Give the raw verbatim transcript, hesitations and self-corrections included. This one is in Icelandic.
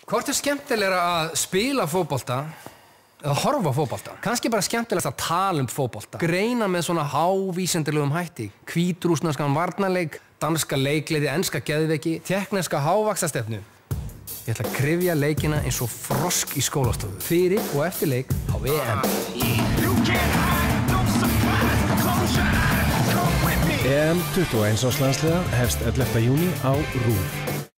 Hvort er skemmtilegra að spila fótbolta eða horfa á fótbolta? Kannski bara skemmtilegast að tala um fótbolta. Greina með svona hávísindalegum hætti. Hvítrússneskan varnarleik, danska leikgleði, enska geðveiki, tékkneska hávaxtastefnu. Ég ætla að kryfja leikina eins og frosk í skólastofu. Fyrir og eftir leik á V M. E M tuttugu og eins árs landsliða hefst ellefta júní á RÚV.